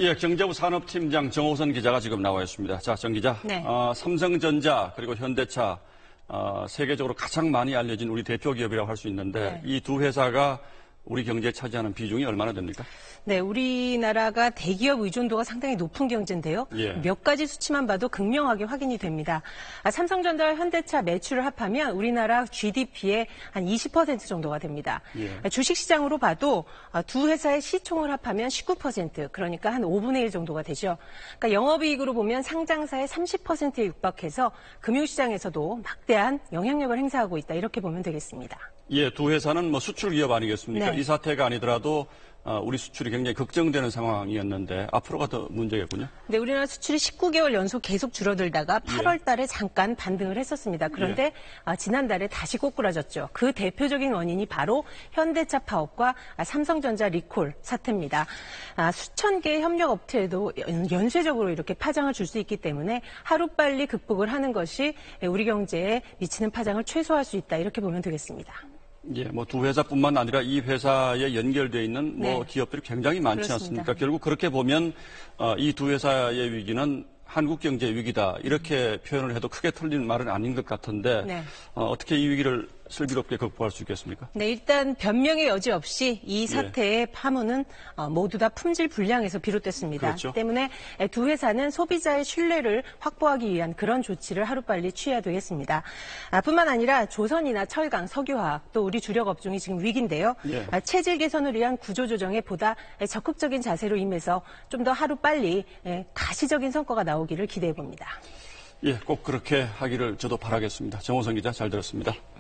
예, 경제부 산업팀장 정호선 기자가 지금 나와 있습니다. 자, 정 기자. 네. 삼성전자 그리고 현대차 세계적으로 가장 많이 알려진 우리 대표 기업이라고 할 수 있는데 네. 이 두 회사가 우리 경제에 차지하는 비중이 얼마나 됩니까? 네, 우리나라가 대기업 의존도가 상당히 높은 경제인데요. 예. 몇 가지 수치만 봐도 극명하게 확인이 됩니다. 삼성전자와 현대차 매출을 합하면 우리나라 GDP의 한 20% 정도가 됩니다. 예. 주식시장으로 봐도 두 회사의 시총을 합하면 19%, 그러니까 한 5분의 1 정도가 되죠. 그러니까 영업이익으로 보면 상장사의 30%에 육박해서 금융시장에서도 막대한 영향력을 행사하고 있다, 이렇게 보면 되겠습니다. 예, 두 회사는 뭐 수출 기업 아니겠습니까? 네. 이 사태가 아니더라도 우리 수출이 굉장히 걱정되는 상황이었는데 앞으로가 더 문제겠군요. 네, 우리나라 수출이 19개월 연속 계속 줄어들다가 8월 달에 잠깐 반등을 했었습니다. 그런데 지난달에 다시 꼬꾸라졌죠. 그 대표적인 원인이 바로 현대차 파업과 삼성전자 리콜 사태입니다. 수천 개의 협력업체에도 연쇄적으로 이렇게 파장을 줄 수 있기 때문에 하루빨리 극복을 하는 것이 우리 경제에 미치는 파장을 최소화할 수 있다, 이렇게 보면 되겠습니다. 예, 뭐 두 회사뿐만 아니라 이 회사에 연결되어 있는 네. 기업들이 굉장히 많지 그렇습니다. 않습니까? 결국 그렇게 보면 이 두 회사의 위기는 한국 경제 위기다, 이렇게 표현을 해도 크게 틀린 말은 아닌 것 같은데 네. 어떻게 이 위기를 슬기롭게 극복할 수 있겠습니까? 네, 일단 변명의 여지 없이 이 사태의 파문은 모두 다 품질 불량에서 비롯됐습니다. 그렇죠. 때문에 두 회사는 소비자의 신뢰를 확보하기 위한 그런 조치를 하루빨리 취해야 되겠습니다. 뿐만 아니라 조선이나 철강, 석유화학, 또 우리 주력 업종이 지금 위기인데요. 예. 체질 개선을 위한 구조조정에 보다 적극적인 자세로 임해서 좀 더 하루빨리 가시적인 성과가 나오기를 기대해 봅니다. 예, 꼭 그렇게 하기를 저도 바라겠습니다. 정호선 기자, 잘 들었습니다.